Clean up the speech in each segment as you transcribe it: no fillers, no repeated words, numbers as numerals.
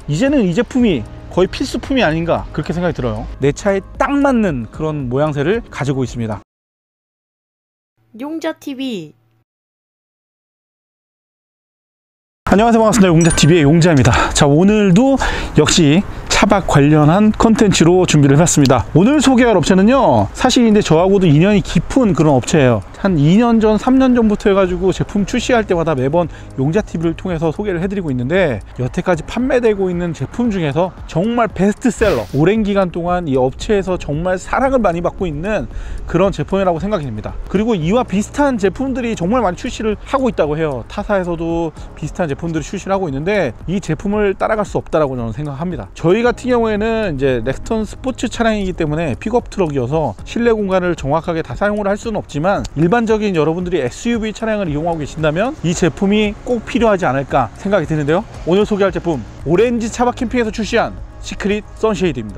이제는 이 제품이 거의 필수품이 아닌가 그렇게 생각이 들어요. 내 차에 딱 맞는 그런 모양새를 가지고 있습니다. 용자TV. 안녕하세요, 반갑습니다. 용자TV의 용자입니다. 자, 오늘도 역시 차박 관련한 컨텐츠로 준비를 해봤습니다. 오늘 소개할 업체는요, 사실 근데 저하고도 인연이 깊은 그런 업체예요. 한 2년 전, 3년 전부터 해가지고 제품 출시할 때마다 매번 용자TV를 통해서 소개를 해드리고 있는데, 여태까지 판매되고 있는 제품 중에서 정말 베스트셀러, 오랜 기간 동안 이 업체에서 정말 사랑을 많이 받고 있는 그런 제품이라고 생각이 됩니다. 그리고 이와 비슷한 제품들이 정말 많이 출시를 하고 있다고 해요. 타사에서도 비슷한 제품들이 출시를 하고 있는데, 이 제품을 따라갈 수 없다라고 저는 생각합니다. 저희 같은 경우에는 이제 렉스턴 스포츠 차량이기 때문에 픽업 트럭이어서 실내 공간을 정확하게 다 사용을 할 수는 없지만, 일반적인 여러분들이 SUV 차량을 이용하고 계신다면 이 제품이 꼭 필요하지 않을까 생각이 드는데요, 오늘 소개할 제품, 오렌지 차박 캠핑에서 출시한 시크릿 선쉐이드입니다.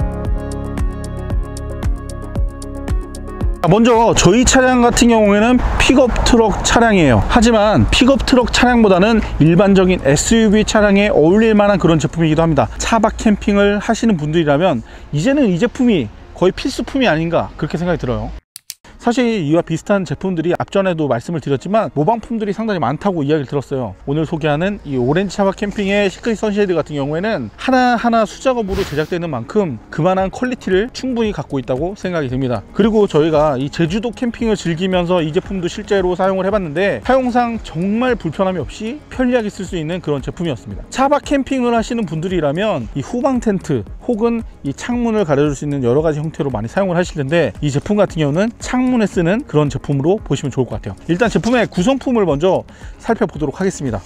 먼저 저희 차량 같은 경우에는 픽업 트럭 차량이에요. 하지만 픽업 트럭 차량보다는 일반적인 SUV 차량에 어울릴 만한 그런 제품이기도 합니다. 차박 캠핑을 하시는 분들이라면 이제는 이 제품이 거의 필수품이 아닌가 그렇게 생각이 들어요. 사실 이와 비슷한 제품들이 앞전에도 말씀을 드렸지만 모방품들이 상당히 많다고 이야기를 들었어요. 오늘 소개하는 이 오렌지 차박 캠핑의 시크릿 선쉐이드 같은 경우에는 하나하나 수작업으로 제작되는 만큼 그만한 퀄리티를 충분히 갖고 있다고 생각이 듭니다. 그리고 저희가 이 제주도 캠핑을 즐기면서 이 제품도 실제로 사용을 해봤는데, 사용상 정말 불편함이 없이 편리하게 쓸 수 있는 그런 제품이었습니다. 차박 캠핑을 하시는 분들이라면 이 후방 텐트 혹은 이 창문을 가려줄 수 있는 여러 가지 형태로 많이 사용을 하실 텐데, 이 제품 같은 경우는 창문에 쓰는 그런 제품으로 보시면 좋을 것 같아요. 일단 제품의 구성품을 먼저 살펴보도록 하겠습니다.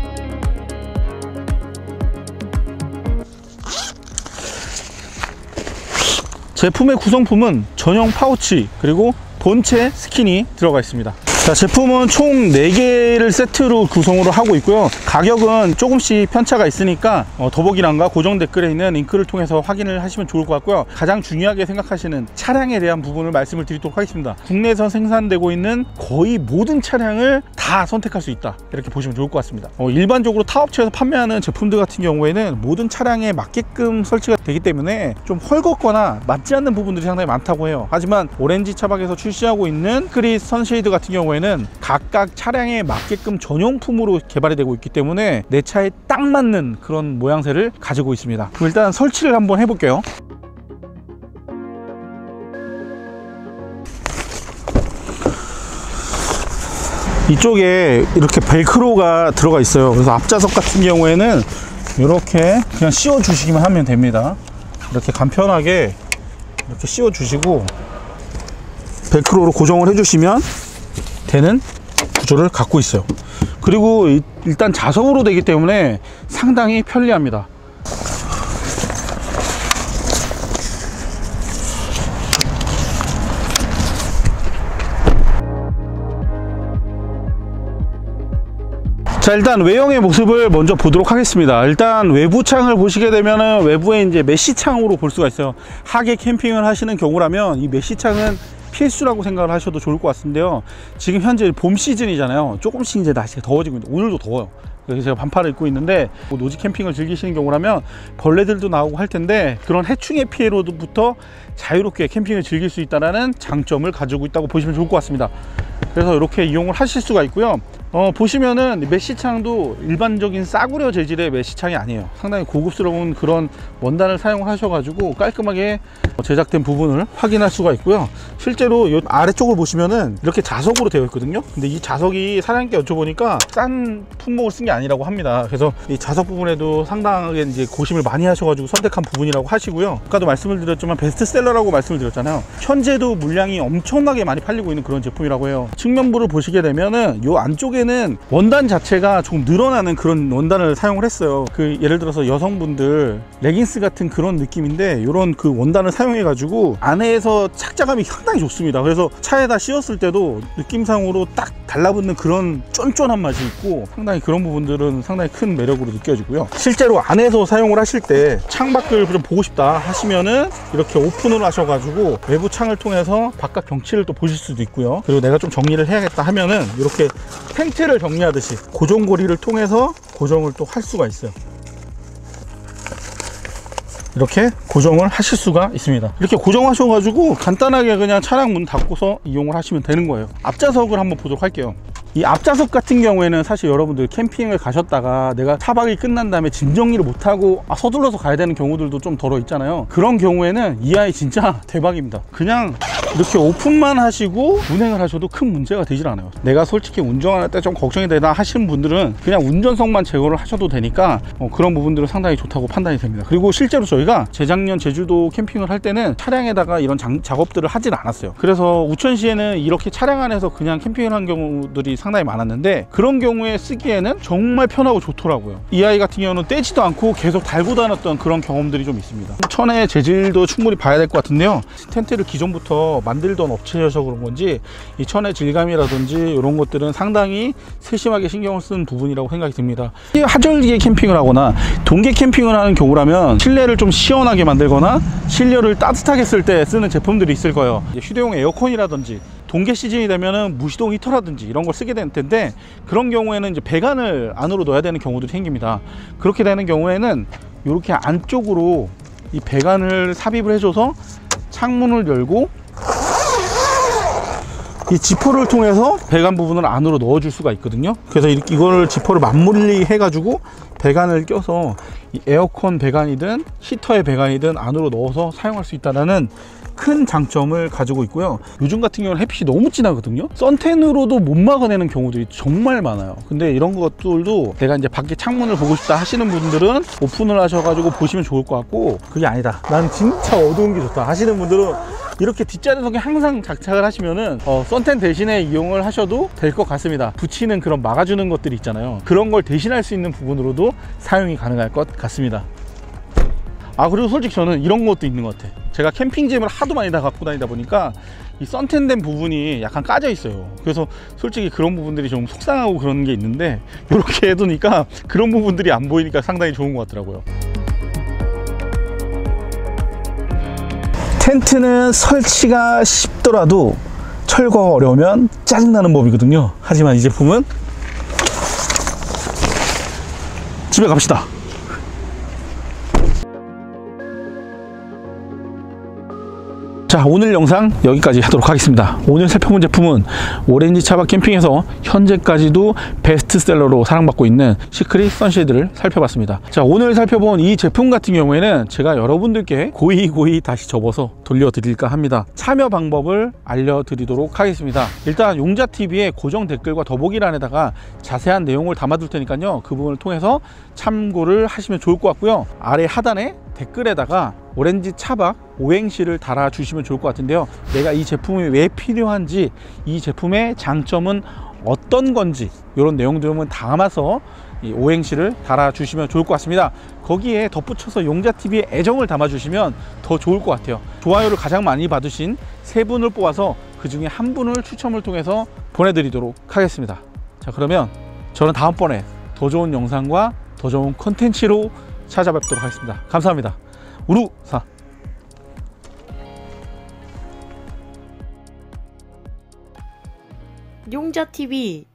제품의 구성품은 전용 파우치 그리고 본체 스킨이 들어가 있습니다. 자, 제품은 총 4개를 세트로 구성으로 하고 있고요. 가격은 조금씩 편차가 있으니까 더보기란과 고정 댓글에 있는 링크를 통해서 확인을 하시면 좋을 것 같고요. 가장 중요하게 생각하시는 차량에 대한 부분을 말씀을 드리도록 하겠습니다. 국내에서 생산되고 있는 거의 모든 차량을 다 선택할 수 있다, 이렇게 보시면 좋을 것 같습니다. 일반적으로 타업체에서 판매하는 제품들 같은 경우에는 모든 차량에 맞게끔 설치가 되기 때문에 좀 헐겁거나 맞지 않는 부분들이 상당히 많다고 해요. 하지만 오렌지 차박에서 출시하고 있는 시크릿 선쉐이드 같은 경우에는 각각 차량에 맞게끔 전용품으로 개발이 되고 있기 때문에 내 차에 딱 맞는 그런 모양새를 가지고 있습니다. 그럼 일단 설치를 한번 해볼게요. 이쪽에 이렇게 벨크로가 들어가 있어요. 그래서 앞좌석 같은 경우에는 이렇게 그냥 씌워 주시기만 하면 됩니다. 이렇게 간편하게 이렇게 씌워 주시고 벨크로로 고정을 해 주시면 되는 구조를 갖고 있어요. 그리고 일단 자석으로 되기 때문에 상당히 편리합니다. 자, 일단 외형의 모습을 먼저 보도록 하겠습니다. 일단 외부 창을 보시게 되면은 외부에 이제 메쉬 창으로 볼 수가 있어요. 하계 캠핑을 하시는 경우라면 이 메쉬 창은 필수라고 생각을 하셔도 좋을 것 같은데요, 지금 현재 봄 시즌이잖아요. 조금씩 이제 날씨가 더워지고 있는데 오늘도 더워요. 그래서 제가 반팔을 입고 있는데, 노지 캠핑을 즐기시는 경우라면 벌레들도 나오고 할 텐데 그런 해충의 피해로부터 자유롭게 캠핑을 즐길 수 있다는 장점을 가지고 있다고 보시면 좋을 것 같습니다. 그래서 이렇게 이용을 하실 수가 있고요. 보시면은 메쉬창도 일반적인 싸구려 재질의 메쉬창이 아니에요. 상당히 고급스러운 그런 원단을 사용을 하셔가지고 깔끔하게 제작된 부분을 확인할 수가 있고요. 실제로 이 아래쪽을 보시면은 이렇게 자석으로 되어 있거든요. 근데 이 자석이 사장님께 여쭤보니까 싼 품목을 쓴 게 아니라고 합니다. 그래서 이 자석 부분에도 상당하게 이제 고심을 많이 하셔가지고 선택한 부분이라고 하시고요. 아까도 말씀을 드렸지만 베스트셀러라고 말씀을 드렸잖아요. 현재도 물량이 엄청나게 많이 팔리고 있는 그런 제품이라고 해요. 측면부를 보시게 되면은 이 안쪽에는 원단 자체가 조금 늘어나는 그런 원단을 사용을 했어요. 예를 들어서 여성분들 레깅스 같은 그런 느낌인데, 이런 그 원단을 사용해 가지고 안에서 착자감이 상당히 좋습니다. 그래서 차에다 씌웠을 때도 느낌상으로 딱 달라붙는 그런 쫀쫀한 맛이 있고, 상당히 그런 부분들은 상당히 큰 매력으로 느껴지고요. 실제로 안에서 사용을 하실 때 창밖을 좀 보고 싶다 하시면은 이렇게 오픈을 하셔가지고 외부 창을 통해서 바깥 경치를 또 보실 수도 있고요. 그리고 내가 좀 정리를 해야겠다 하면은 이렇게 텐트를 정리하듯이 고정고리를 통해서 고정을 또 할 수가 있어요. 이렇게 고정을 하실 수가 있습니다. 이렇게 고정하셔가지고 간단하게 그냥 차량 문 닫고서 이용을 하시면 되는 거예요. 앞좌석을 한번 보도록 할게요. 이 앞좌석 같은 경우에는 사실 여러분들 캠핑을 가셨다가 내가 차박이 끝난 다음에 짐 정리를 못하고 서둘러서 가야 되는 경우들도 좀 덜어 있잖아요. 그런 경우에는 이 아이 진짜 대박입니다. 그냥 이렇게 오픈만 하시고 운행을 하셔도 큰 문제가 되질 않아요. 내가 솔직히 운전할 때 좀 걱정이 되다 하시는 분들은 그냥 운전석만 제거를 하셔도 되니까 그런 부분들은 상당히 좋다고 판단이 됩니다. 그리고 실제로 저희가 재작년 제주도 캠핑을 할 때는 차량에다가 이런 작업들을 하질 않았어요. 그래서 우천시에는 이렇게 차량 안에서 그냥 캠핑을 한 경우들이 상당히 많았는데, 그런 경우에 쓰기에는 정말 편하고 좋더라고요. 이 아이 같은 경우는 떼지도 않고 계속 달고 다녔던 그런 경험들이 좀 있습니다. 천의 재질도 충분히 봐야 될 것 같은데요, 텐트를 기존부터 만들던 업체여서 그런 건지 이 천의 질감이라든지 이런 것들은 상당히 세심하게 신경을 쓴 부분이라고 생각이 듭니다. 하절기에 캠핑을 하거나 동계 캠핑을 하는 경우라면 실내를 좀 시원하게 만들거나 실내를 따뜻하게 쓸 때 쓰는 제품들이 있을 거예요. 휴대용 에어컨이라든지 동계 시즌이 되면은 무시동 히터라든지 이런 걸 쓰게 될 텐데, 그런 경우에는 이제 배관을 안으로 넣어야 되는 경우들이 생깁니다. 그렇게 되는 경우에는 이렇게 안쪽으로 이 배관을 삽입을 해줘서 창문을 열고 이 지퍼를 통해서 배관 부분을 안으로 넣어줄 수가 있거든요. 그래서 이거를 지퍼를 맞물리 해가지고 배관을 껴서 이 에어컨 배관이든 히터의 배관이든 안으로 넣어서 사용할 수 있다는 큰 장점을 가지고 있고요. 요즘 같은 경우는 햇빛이 너무 진하거든요. 선텐으로도 못 막아내는 경우들이 정말 많아요. 근데 이런 것들도 내가 이제 밖에 창문을 보고 싶다 하시는 분들은 오픈을 하셔가지고 보시면 좋을 것 같고, 그게 아니다, 난 진짜 어두운 게 좋다 하시는 분들은 이렇게 뒷좌석에 항상 장착을 하시면은 선텐 대신에 이용을 하셔도 될 것 같습니다. 붙이는 그런 막아주는 것들이 있잖아요. 그런 걸 대신할 수 있는 부분으로도 사용이 가능할 것 같습니다. 그리고 솔직히 저는 이런 것도 있는 것 같아. 제가 캠핑짐을 하도 많이 다 갖고 다니다 보니까 이 선텐된 부분이 약간 까져 있어요. 그래서 솔직히 그런 부분들이 좀 속상하고 그런 게 있는데, 이렇게 해두니까 그런 부분들이 안 보이니까 상당히 좋은 것 같더라고요. 텐트는 설치가 쉽더라도 철거가 어려우면 짜증나는 법이거든요. 하지만 이 제품은 집에 갑시다. 자, 오늘 영상 여기까지 하도록 하겠습니다. 오늘 살펴본 제품은 오렌지 차박 캠핑에서 현재까지도 베스트셀러로 사랑받고 있는 시크릿 선쉐이드를 살펴봤습니다. 자, 오늘 살펴본 이 제품 같은 경우에는 제가 여러분들께 고이 다시 접어서 돌려드릴까 합니다. 참여 방법을 알려드리도록 하겠습니다. 일단 용자TV의 고정 댓글과 더보기란에다가 자세한 내용을 담아둘 테니까요, 그 부분을 통해서 참고를 하시면 좋을 것 같고요. 아래 하단에 댓글에다가 오렌지 차박 오행시를 달아주시면 좋을 것 같은데요, 내가 이 제품이 왜 필요한지, 이 제품의 장점은 어떤 건지, 이런 내용들은 담아서 이 오행시를 달아주시면 좋을 것 같습니다. 거기에 덧붙여서 용자TV의 애정을 담아주시면 더 좋을 것 같아요. 좋아요를 가장 많이 받으신 3분을 뽑아서 그 중에 1분을 추첨을 통해서 보내드리도록 하겠습니다. 자, 그러면 저는 다음번에 더 좋은 영상과 더 좋은 콘텐츠로 찾아뵙도록 하겠습니다. 감사합니다. 우루사. 용자TV